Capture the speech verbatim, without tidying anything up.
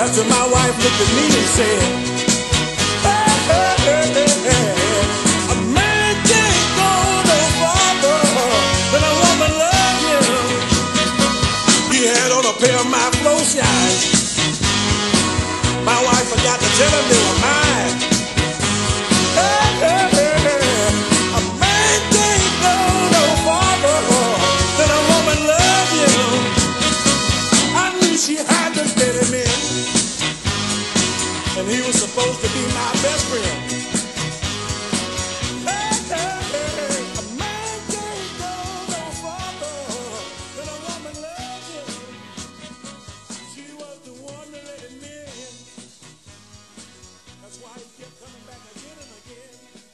till my wife looked at me and said, hey, hey, hey, hey, hey. A man can't go no farther than a woman loves him. He had on a pair of my flow shines. My wife forgot to tell him they were mine. Hey, hey, hey, hey. A man can't go no farther than a woman loves him. I knew she had to get him in, and he was supposed to be my best friend. Hey, hey, hey. A man can't go no farther than a woman loves him. She was the one that let him in. That's why he kept coming back again and again.